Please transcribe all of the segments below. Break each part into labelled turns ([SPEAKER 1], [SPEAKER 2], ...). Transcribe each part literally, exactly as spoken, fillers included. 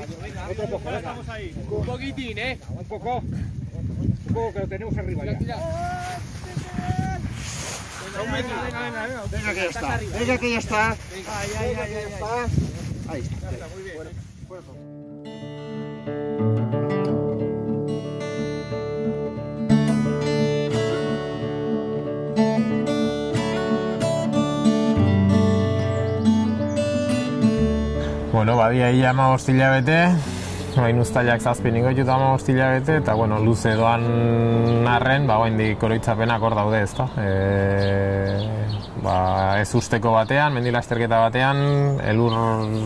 [SPEAKER 1] Otro poco, venga. Un poquitín, ¿eh? Un poco. Un poco que lo tenemos arriba ya. Un metro. Venga, venga, venga. Venga que ya está. Venga que ya está. Ahí, ahí, ahí, ahí está. Ahí está, muy bien.
[SPEAKER 2] Bueno, badia ia hamabost hilabete, orain uztailak zazpi ingoituta hamabost hilabete, eta bueno, luze doan arren, ba, oraindik oroitzapenak hor daude, ezta. E, ba, ez usteko batean, mendilasterketa batean, elur,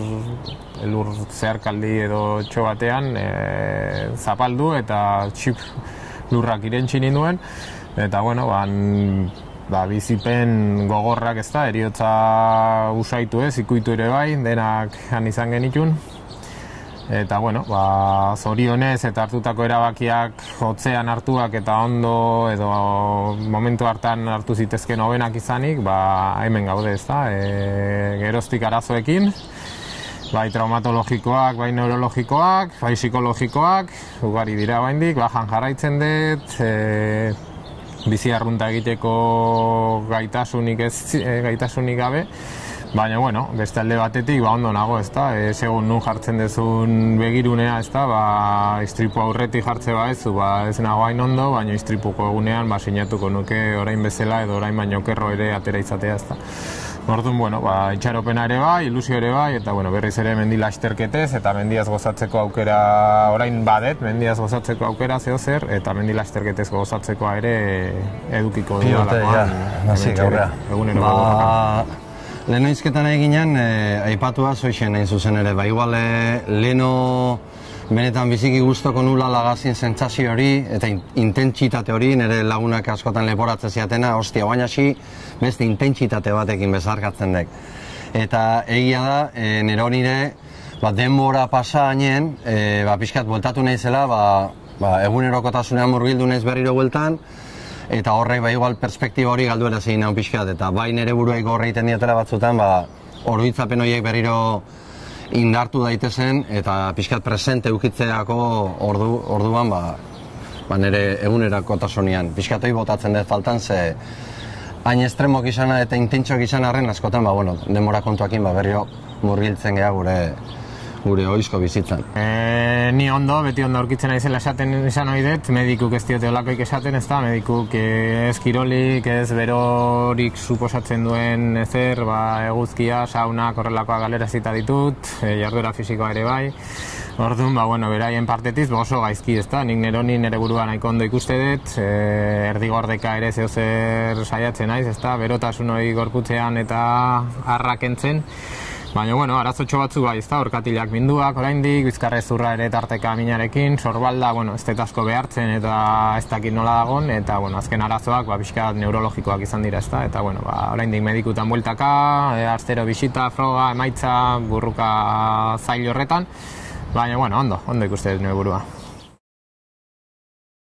[SPEAKER 2] elur zeharkaldi edo txo batean, e, zapaldu eta txip lurrak irentsi ninduen, eta bueno, ban, ba, bizipen gogorrak ez da, eriotza usaitu ez, ikuitu ere bai, denak han izan genitun. Eta, bueno, ba, zorionez eta hartutako erabakiak hotzean hartuak eta ondo edo momentu hartan hartu zitezken hobenak izanik, ba, hemen gaude ez da, e, geroztik arazoekin, bai traumatologikoak, bai neurologikoak, bai psikologikoak, ugari dira baindik, bajan jarraitzen dut, e, bizi arrunta egiteko gaitasunik ez gaitasunik gabe, baina bueno, beste alde batetik ba ondo nago, ezta? E, segun nun jartzen dezun begirunea, ezta? Ba, istripu aurretik jartze ba ez, ba ez nago hain ondo, baina istripuko egunean ba sinatuko nuke orain bezala edo orain baino okerro ere atera izatea, ezta? Orduan, bueno, ba, itxaropena ere bai, ilusio ere bai, eta bueno, berriz ere mendi lasterketez eta mendiaz gozatzeko aukera, orain badet, mendiaz gozatzeko aukera zeo zer, eta mendi lasterketez gozatzekoa ere edukiko dira lakoan.
[SPEAKER 3] Hasi gaurra.
[SPEAKER 2] Egunero
[SPEAKER 3] ba, leheno izketan eginean, e, aipatua zoixen nahi zuzen ere, ba, igual e, leheno benetan biziki guztoko nula lagazin zentzazio hori eta intentsitate hori, nire lagunak askotan leporatzen ziatena, ostia, baina hasi beste intentsitate batekin bezarkatzen dek. Eta egia da, e, nire honire, ba, denbora pasa hainen, e, ba, pixkat bueltatu nahi zela, ba, ba, egunerokotasunean murgildu nahiz berriro bueltan, eta horrek ba, igual perspektiba hori galduera zein nahi pixkat, eta bai nire buruek horre iten dietela batzutan, ba, oroitzapen horiek berriro indartu daitezen eta pixkat presente eukitzeako ordu, orduan ba, ba nire egunerakotasunean. Pixkat hori botatzen dut faltan, ze hain estremok izana eta intentsok izan arren askotan, ba, bueno, denbora kontuakin ba, berrio murgiltzen geha gure gure oizko bizitzan.
[SPEAKER 2] E, ni ondo, beti ondo aurkitzen naizela esaten izan ohi dut, medikuk ez diote olakoik esaten, ez da, medikuk ez kirolik, ez berorik suposatzen duen ezer, ba, eguzkia, saunak, horrelakoa galerazita ditut, e, jarduera fisikoa ere bai. Orduan, ba, bueno, beraien partetiz, ba, oso gaizki, ez da, nik neroni nere burua nahiko ondo ikuste dut, e, erdigordeka ere zehozer saiatzen naiz, ez da, berotasun hori gorputzean eta harrakentzen. Baina, bueno, arazotxo batzu bai, ez da, orkatilak minduak, oraindik, bizkarrezurra ere tarteka minarekin, sorbalda, bueno, ez dut asko behartzen eta ez dakit nola dagon, eta, bueno, azken arazoak, ba, pixkat neurologikoak izan dira, ez da, eta, bueno, ba, oraindik medikutan bueltaka, e, astero bisita, froga, emaitza, burruka zail horretan, baina, bueno, ondo, ondo ikuste dut nire burua.